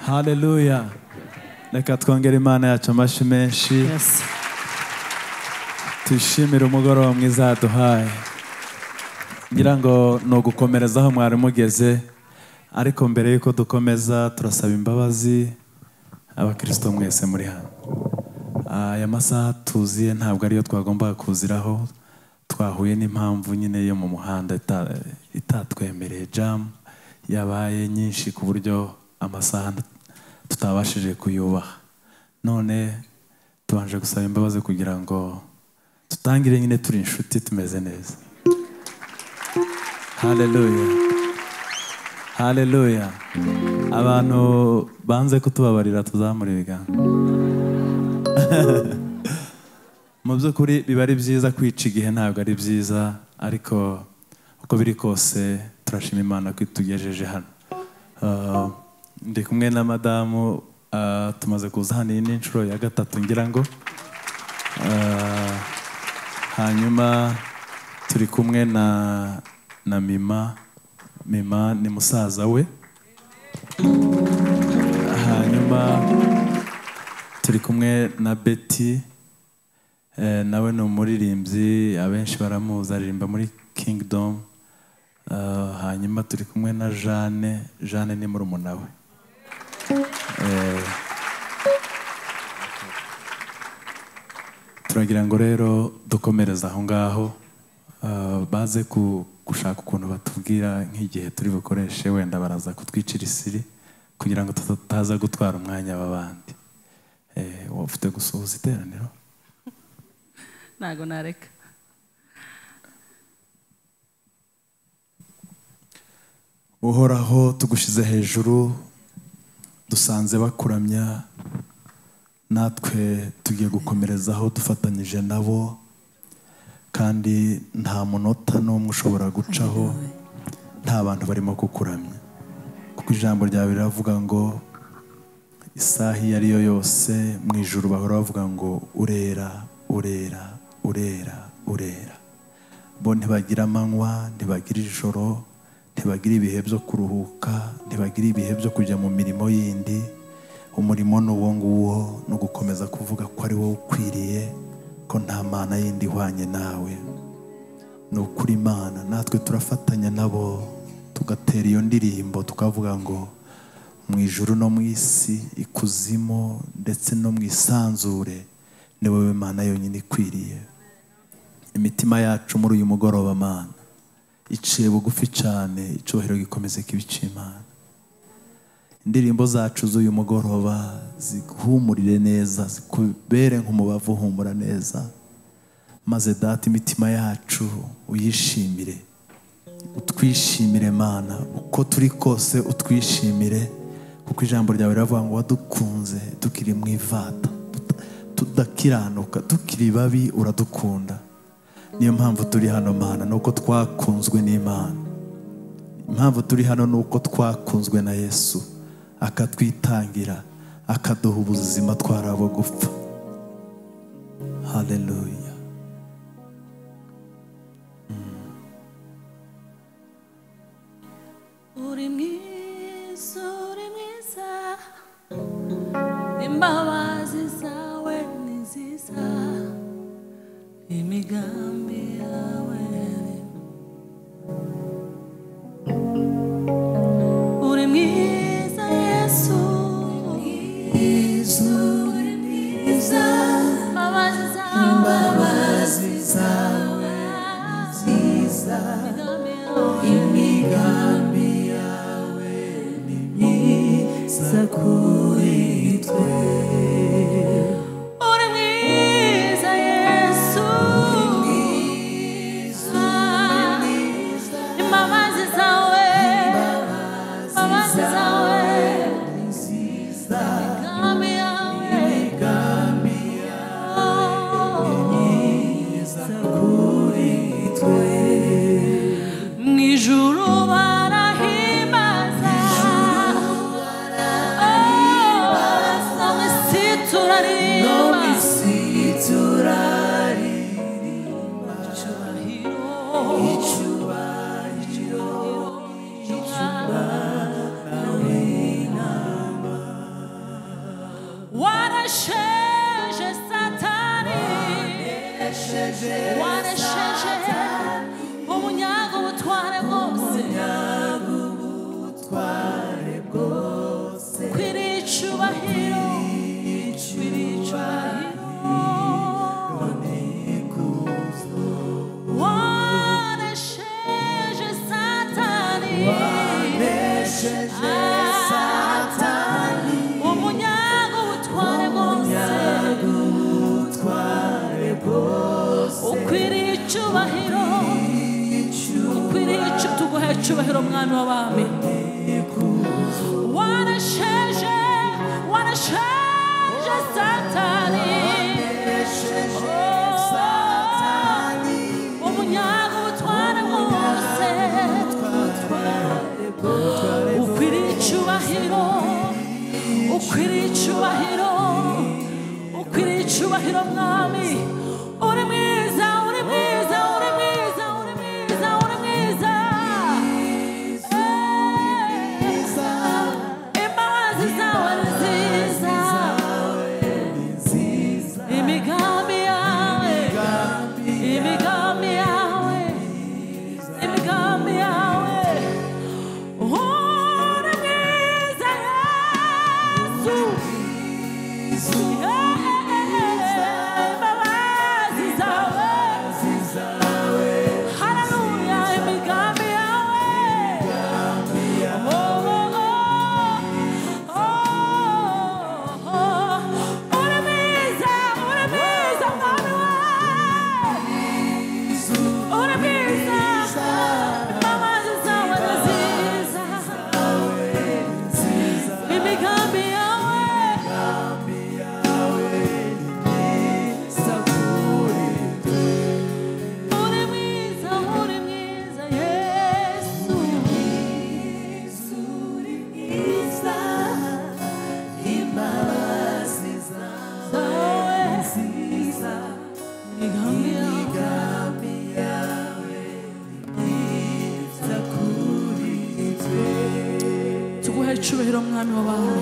Haleluya. Reka twongere Imana yacu amashyi menshi. Yes. Tuyishimire umugoroba mwiza yaduhaye. Ngira ngo ni ugukomereza aho mwari mugeze, ariko mbere yuko dukomeza turasaba imbabazi abakristo mwese muri hano. Aya masaha tuziye ntabwo ariyo twagombaga kuziraho, twahuye n'impamvu nyine yo mu muhanda itatwemereye, jam yabaye nyinshi ku buryo amasaha tutabashije kuyubaha. None tubanje gusaba imbabazi kugira ngo tutangire nyine turi inshuti tumeze neza. Haleluya. Haleluya. Abantu banze kutubabarira tuzamura ibiganza. Mu by'ukuri biba ari byiza kwica igihe, ntabwo ari byiza, ariko uko biri kose turashima Imana ko itugejeje hano. Ndi kumwe na madamu, tumaze kuza hano n'inshuro ya gatatu ngira ngo. Hanyuma turi kumwe na Mima ni musaza we. Hanyuma turi kumwe na Betty, nawe ni umuririmbyi, abenshi baramuzi, aririmba muri Kingdom. Hanyuma turi kumwe na Jeanne ni murumuna we. Turagira ngo rero dukomereza aho ngaho, baze gushaka ukuntu batubwira nk'igihe turi bukoreshe, wenda baraza kutwicira isiri kugira ngo tutaza gutwara umwanya w'abandi. Ufite gusuhuza iteraniro? Ntago nareka. Uhoraho, tugushize hejuru, dusanze bakuramya, natwe tugiye gukomerezaho dufatanyije nabo, kandi nta munota n'umwe ushobora gucaho nta bantu barimo kukuramya, kuko ijambo ryawe riravuga ngo isaha iyo ari yo yose mu ijuru bahora bavuga ngo urera urera urera urera. Bo ntibagira amanywa, ntibagira ijoro, ntibagira ibihe byo kuruhuka, ntibagira ibihe byo kujya mu mirimo yindi. Umurimo ni uwo nguwo, ni ugukomeza kuvuga ko ari wowe ukwiriye, ko nta mana yindi ihwanye nawe. Ni ukuri Imana, natwe turafatanya nabo tugatera iyo ndirimbo, tukavuga ngo mu ijuru no mu isi, ikuzimu ndetse no mu isanzure, ni wowe Mana yonyine ikwiriye. Imitima yacu muri uyu mugoroba Mana iciye bugufi cyane, icyubahiro gikomeze kibice Imana. Indirimbo zacu z'uyu mugoroba ziguhumurire neza, zikubere nk'umubavu uhumura neza, maze Data imitima yacu uyishimire, utwishimire Mana, uko turi kose utwishimire, kuko ijambo ryawe riravuga ngo wadukunze tukiri mu ivata, tudakiranuka, tukiri babi uradukunda. Niyo mpamvu turi hano Mana, nuko twakunzwe n'Imana. Impamvu turi hano nuko twakunzwe na Yesu, akatwitangira, akaduha ubuzima twarabo gupfa. Haleluya. Uri mwiza, uri mwiza, imbabazi zawe ni nziza, imigambi yawe uri mwiza Yesu, uri mwiza, imbabazi zawe nziza, imigambi yawe ni myiza kuri twe. wanesheje satani wanesheje umunyago ubutware bwose kwiriye icyubahiro wanesheje satani umunyago ubutware bwose ukwiriye icyubahiro ukwiriye tuguhe icyubahiro mwami w'abami wanesheje satani umunyago ubutware bwose ukwiriye icyubahiro ukwiriye icyubahiro ukwiriye icyubahiro mwami uri mwiza uri mwiza uri mwiza uri mwiza uri mwiza imbabazi zawe ni nziza imigambi yawe imigambi yawe imigambi yawe uri mwiza Yesu imbabazi zawe haleluya imigambi yawe uri mwiza mwami wawe uri mwiza imbabazi zawe ni nziza imigambi yawe uri mwiza Yesu imbabazi zawe nziza imigambi yawe myiza kuri twe tuguhe icyubahiro mwami w'abantu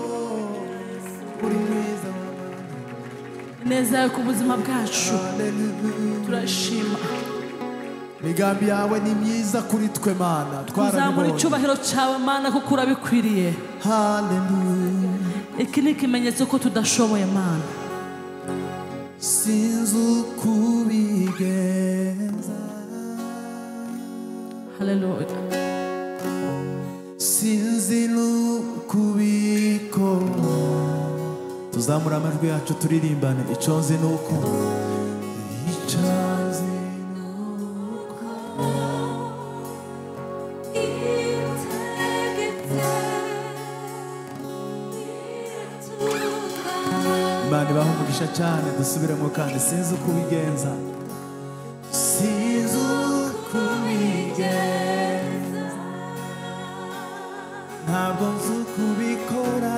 ineza yawe ku buzima bwacu turashima imigambi yawe ni myiza kuri twe mana tuzamura icyubahiro cyawe mana kuko urabikwiriye haleluya iki ni ikimenyetso ko tudashoboye mana sinzi uko ubigenza haleluya sinzi n'uko ubikora tuzamura amajwi yacu turirimbane icyo nzi ni uko Imana ibaha umugisha cyane dusubiremo kandi sinzi uko ubigenza sinzi uko ubigenza ntabwo nzi uko ubikora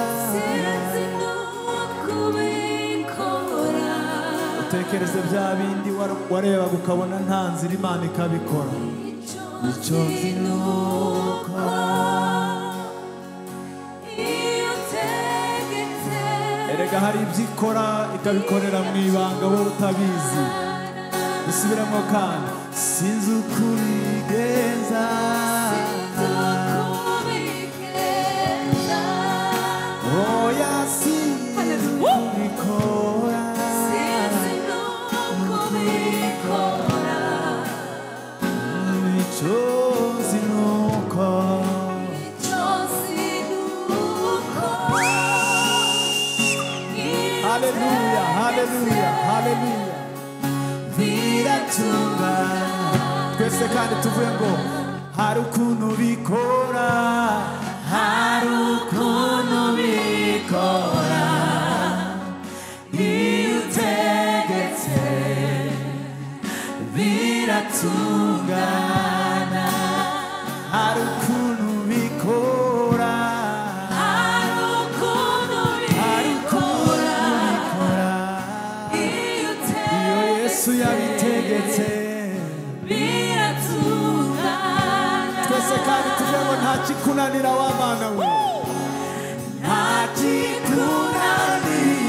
utekereze bya bindi warebaga ukabona nta nzira Imana ikabikora icyo nzi ni uko erega hari ibyo ikora ikabikorera mu ibanga wowe utabizi dusubiremo kandi sinzi uko ubigenza oya sinzi uko ubikora icyo nzi ni uko haleluya haleluya haleluya biratungana twese kandi tuvuye ngo hari ukuntu bikora hari ukuntu bikora iyo utegetse biratungana hari ukuntu bikora Yesu yabitegetse biratungana twese kandi tuvuge ngo nta kikunanira wa Mana we nta kikunanira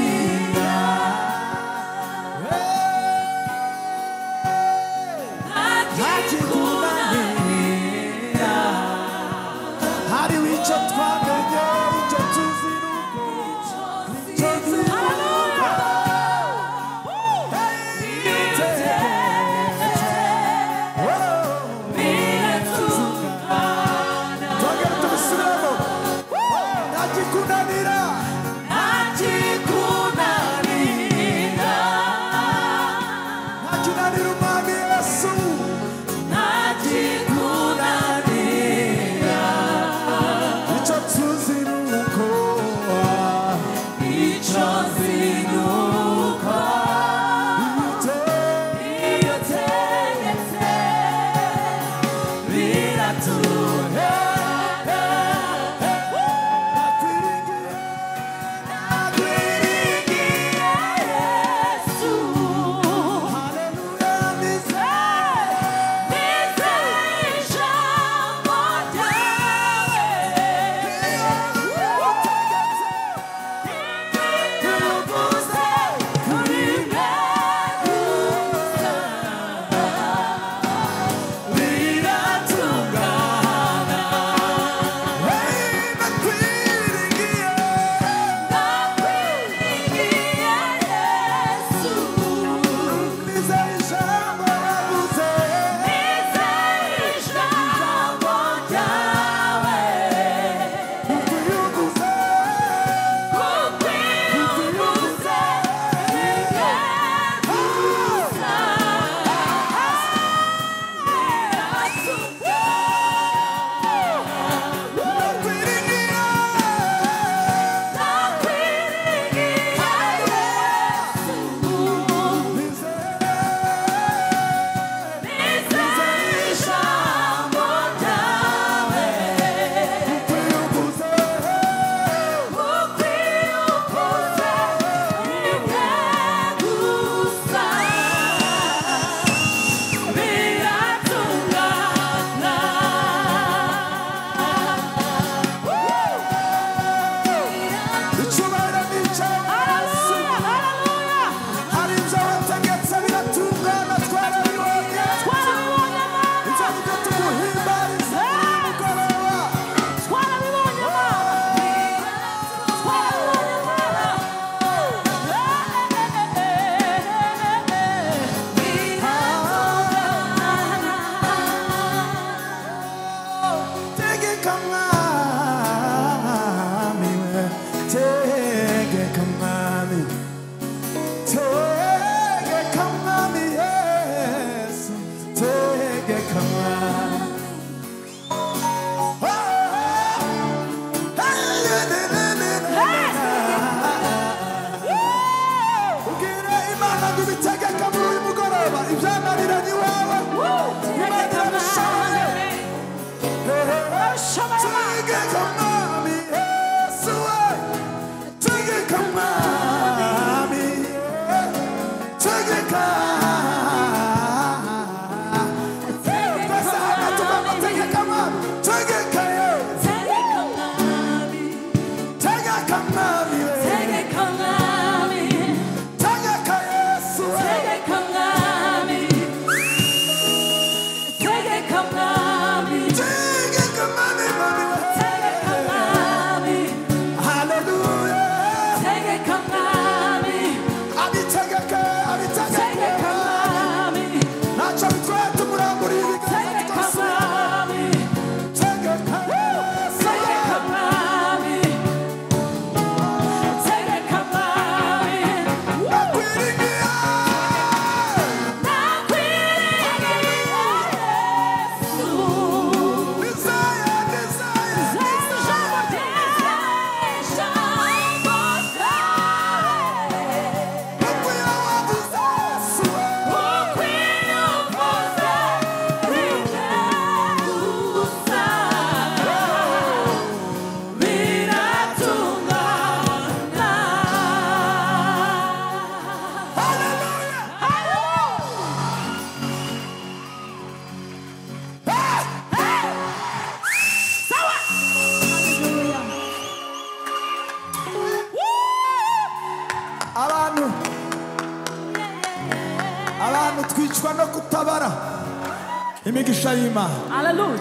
tuzicwa no kutabara imigisha y'Imana. Hallelujah.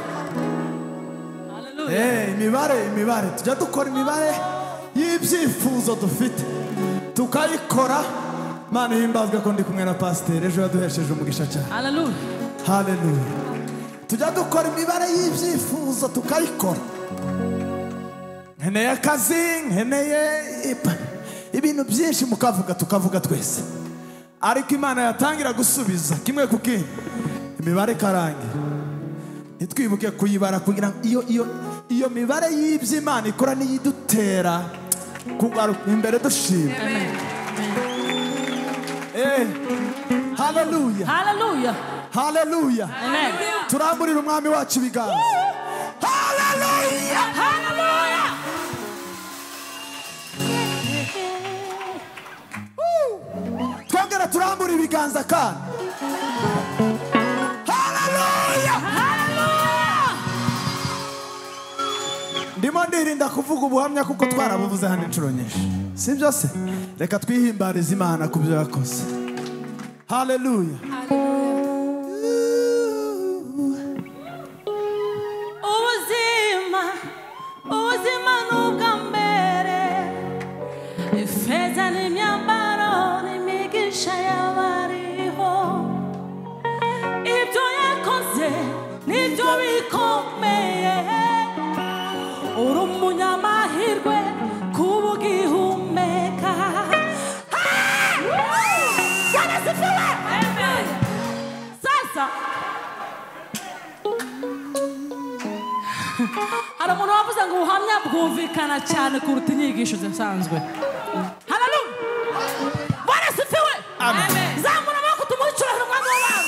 Imibare tujya dukora imibare y'ibyifuzo dufite tukayikora. Mana himbazwe ko ndi kumwe na pasiteri ejo yaduhesheje umugisha cyane. Hallelujah. Hallelujah. Tujya dukora imibare y'ibyifuzo tukayikora. Nkeneye akazi, nkeneye ibintu byinshi mukavuga tukavuga twese, ariko Imana yatangira gusubiza kimwe ku kindi imibare karangira. Nitwibuke kuyibara kugira iyo mibare y'ibyo Imana ikora niyidutera kugaruka imbere dushima. Hallelujah. Hallelujah. Hallelujah. Amen. Turamburira umwami wacu ibiganza. Hallelujah. Hallelujah. Twongera turambura ibiganza kandi. Hallelujah. Hallelujah. Ndimo ndirinda kuvuga ubuhamya kuko twarabuvuze hano inshuro nyinshi, si byo se? Reka twihimbarize Imana ku byo yakoze. Hallelujah. Ubuzima n'ubwa mbere, ifeza n'imyambaro n'imigisha y'abariho, ibyo yakoze nibyo bikomeye. Uri umunyamahirwe kuba ugihumeka. Sasa hari umuntu wavuze ngo ubuhamya bwumvikana cyane kuruta inyigisho zisanzwe. Hallelujah. Bwana sifiwe. Amen. Zamura amaboko tumurikire umwami w'abantu.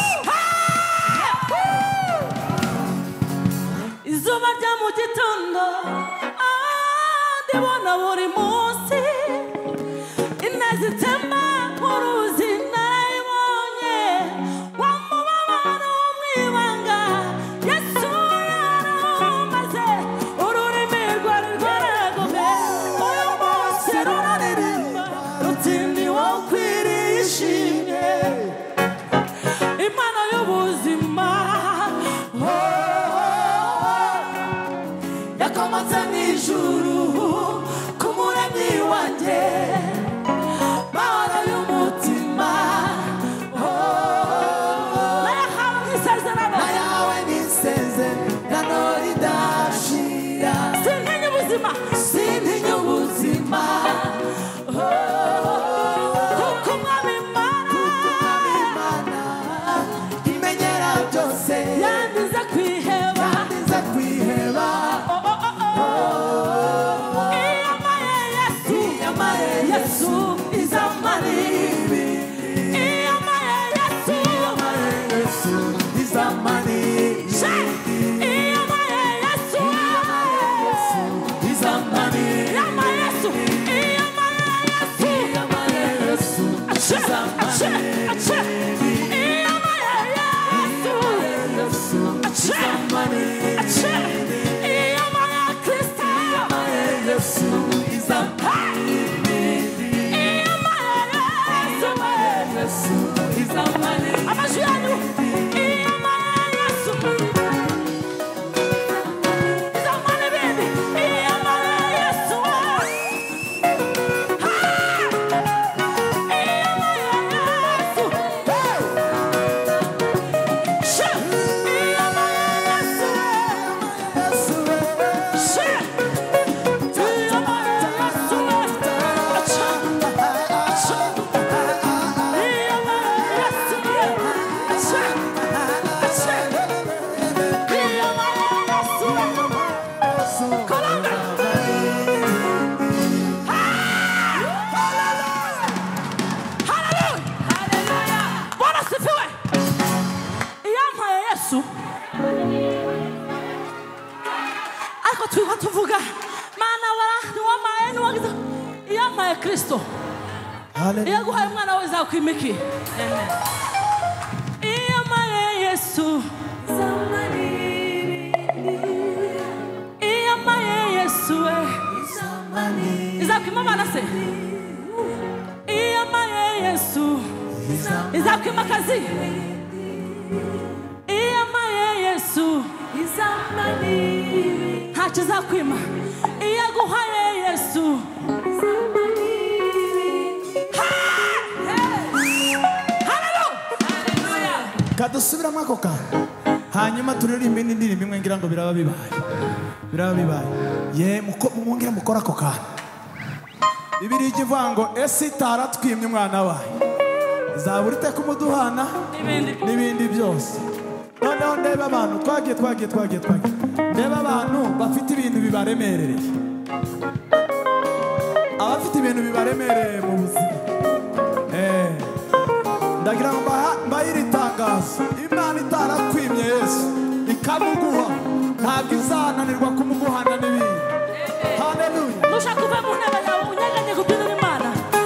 Izuba rya mu gitondo ndibona buri munsi, ineza itemba uruzi narayibonye, wamubabaro w'umwibanga Yesu yarumaze, ururimi rwari rwaragome, uyu munsi ruraririmba rutindi wowe ukwiriye ishimwe. Imana y'ubuzima yakomatse mw'ijuru ku muremyi wanjye, mahoro y'umutima nayawe n'isezerano ridashira. Sintinya ubuzima, sintinya ubuzima, kuko umwami Imana imenyera byose, yandiza kwiheba. Yesu izamanibi, Yesu izamanibi, tuvuga mana wamaye n'uwagize iyamaye Kristo. Hallelujah. Yaguhaye umwana wawe zakwimiki. Amen. Iyamaye Yesu zamani, iyamaye Yesu zamani, izakwima bana se. Iyamaye Yesu izakwima akazi iyamaye Yesu ntacyo izakwima iyo aguhaye Yesu kadusubiramo ako kantu hanyuma turirimba indi ndirimbo imwe ngira ngo biraba bibaye ye mwongere mukora ako kantu Bibiliya ivuga ngo ese itaratwimye umwana wawe izabura iteka umuduhana n'ibindi byose. Noneho ndeba abantu twagiye ndeba abantu bafite ibintu bibaremereye, abafite ibintu bibaremereye mu buzima. Ndagira ngo mbayire itangazo, Imana itarakwimye Yesu ikamuguha ntabwo izananirwa kumuguhana n'ibindi. Haleluya. Nushaka kuva mu ntebe yawe unyeganye kubyinira Imana.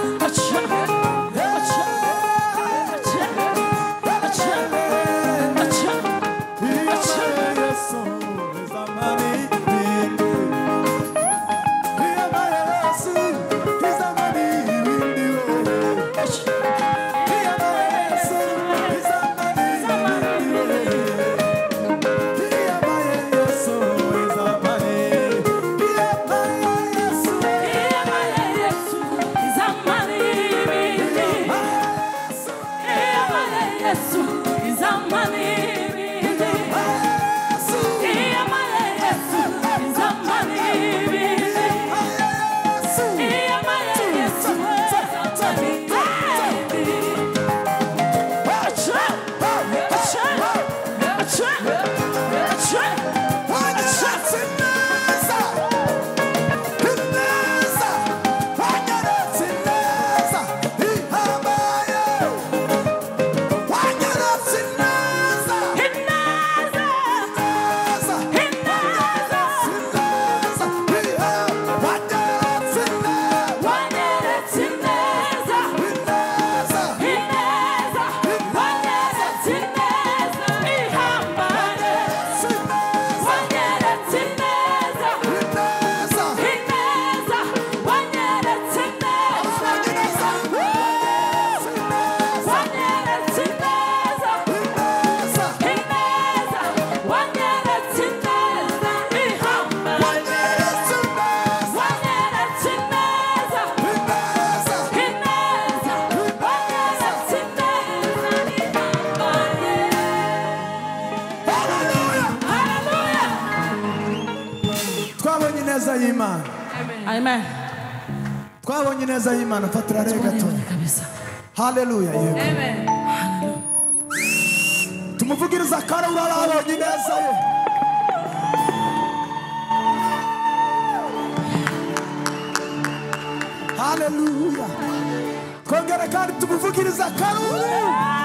Amen. Twabonye neza y'Imana fatira rega to. Haleluya yego. Amen. Tumuvugiriza kare urarabonye neza ye. Haleluya. Kongera kandi tumuvugiriza kare.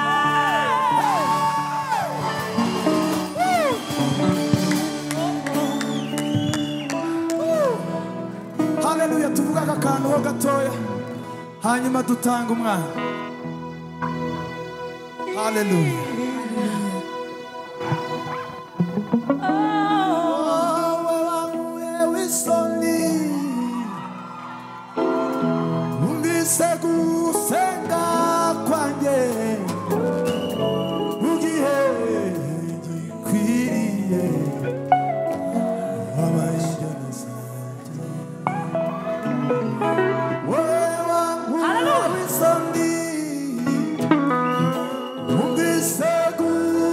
Haleluya, tuvuga akantu ho gatoya hanyuma dutanga umwana. Haleluya. Hallelujah.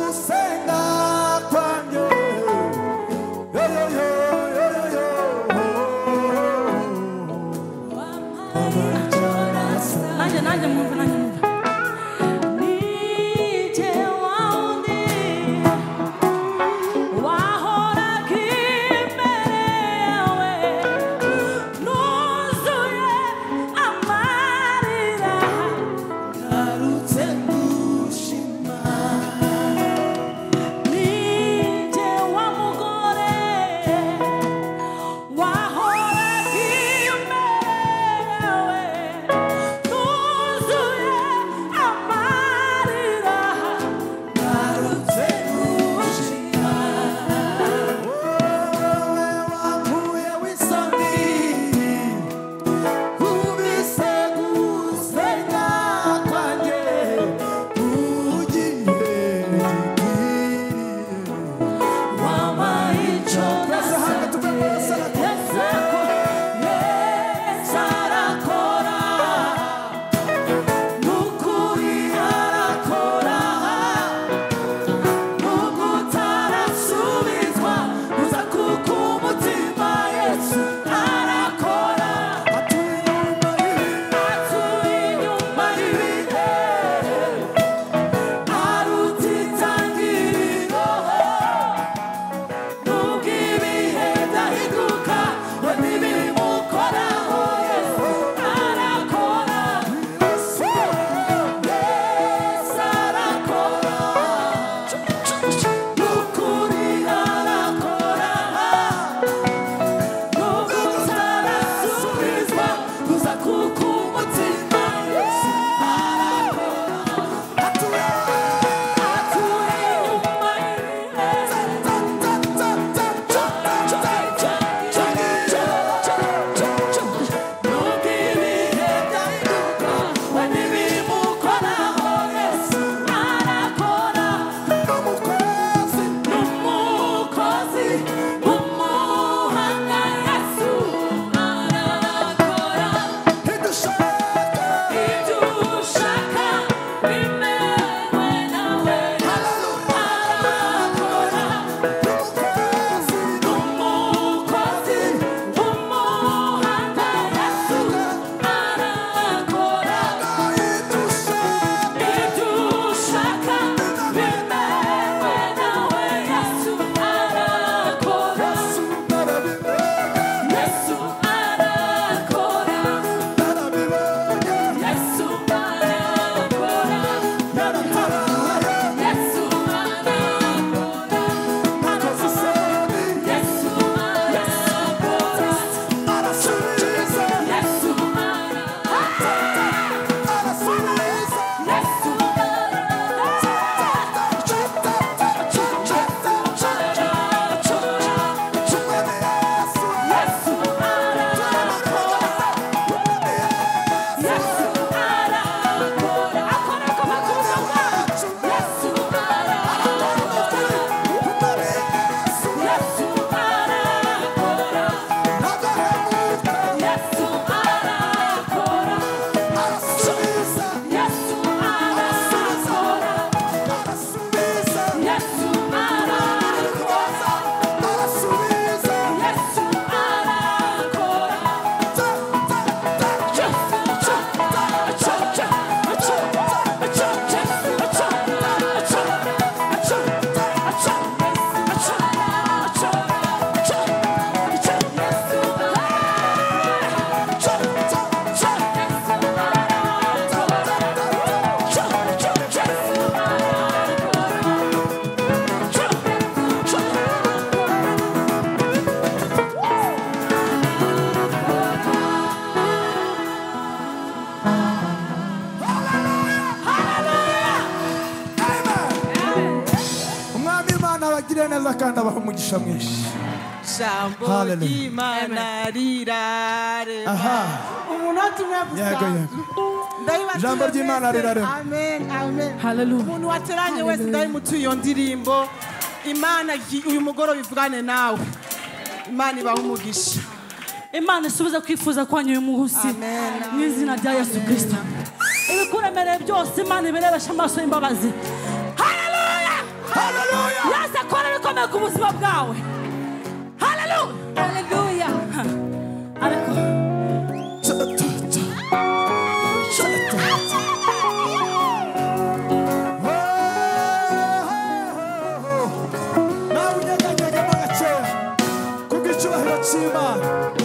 mugire neza kandi abahe umugisha mwinshi. Jambo Hallelujah. ry'Imana rirarema. Aha. Umunota umwe gusa. Yego. Jambo ry'Imana rirarema. Amen, amen. Hallelujah. Umuntu wateranye wese ndayimutuye iyo ndirimbo. Imana uyu mugoroba ivugane nawe. Imana ibahe umugisha. Imana isubiza kwifuza kwanyu uyu munsi mu izina rya Yesu Kristo. Ibikuremereye byose Imana ibirebesha amaso y'imbabazi. Haleluya! Haleluya! Yesu akora ibikomeye ku buzima bwawe. Haleluya! Haleluya! Ariko nawe unyeganyegamo gakeya kubw'icyubahiro cy'Imana.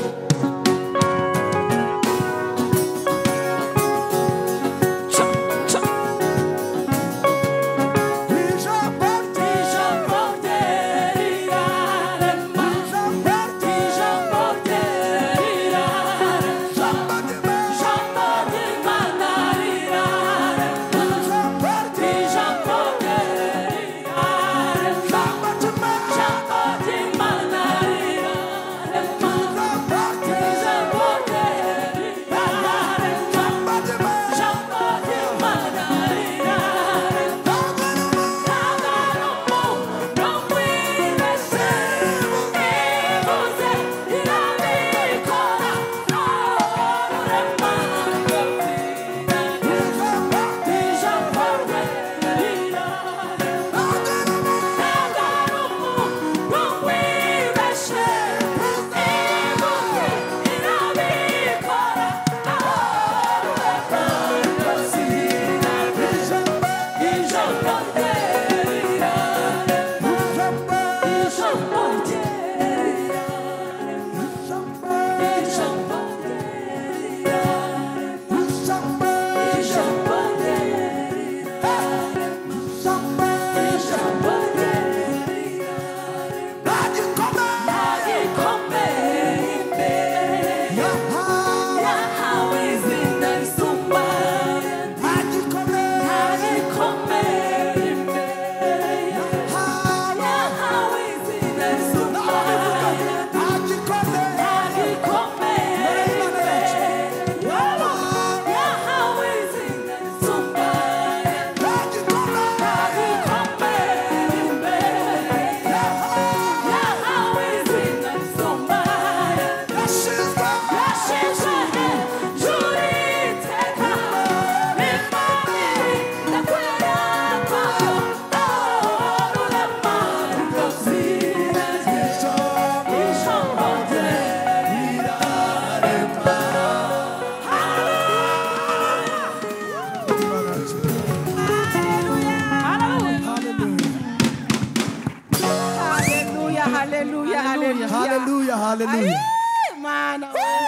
Haleluya, haleluya. Mana.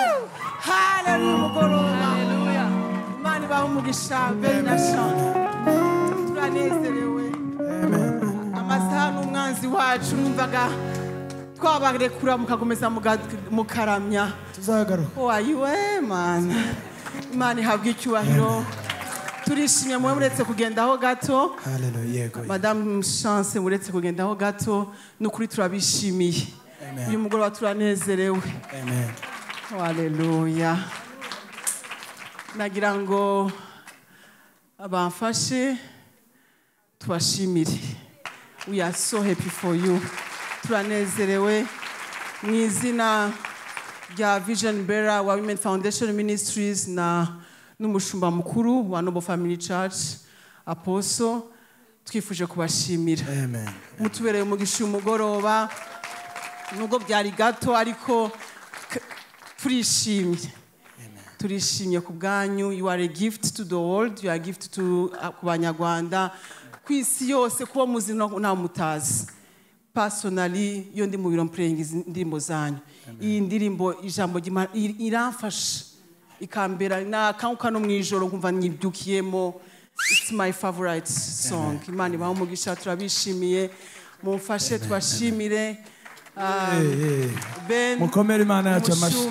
Haleluya mugoroba. Imana ibahe umugisha benasha. Turanezerewe. Amasaha n'umwanzi wacu numvaga twabarekura mukagomeza mukaramya. Tuzagaruka. Wayiwe mana. Imana ihabwe icyubahiro. Turishimye mwe muretse kugendaho gato. Haleluya, yego. Madame Chance muretse kugendaho gato n'ukuri turabishimiye. Uyu mugoroba turanezerewe. Amen. Haleluya. Nagira ngo abamfashe tubashimire. We are so happy for you. Turanezerewe mu izina rya Vision Bearer wa Women Foundation Ministries na n'umushumba mukuru wa Noble Family Church Apostle twifuje kubashimira. Amen. Mutubereye umugisha umugoroba nubwo byari gato ariko turishimye. Turishimye ku bwanyu. You are a gift to the world. You are a gift to Banyarwanda. Ku isi yose kuba muzina nta mutazi. Personally yo ndi mu biro praying indirimbo zanyu. Iyi ndirimbo ijambo iramfasha ikambera na kanka no mwijoro nkumva nyibyukiyemo. It's my favorite song. Imana ibahe umugisha turabishimiye. Mumfashe tubashimire. Ben Mukomere Imana yacu amashi.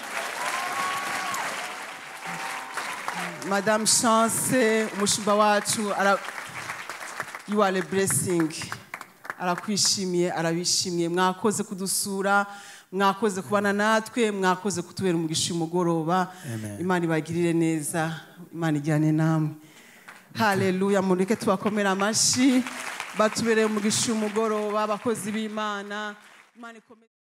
Madame Chance umushumba wacu you are a blessing. arakwishimiye arabishimiye mwakoze kudusura mwakoze kubana natwe mwakoze kutubera umugisha umugoroba Imana ibagirire neza Imana ijyane namwe haleluya mureke tubakomera amashi batubereye umugisha umugoroba abakozi b'Imana Imana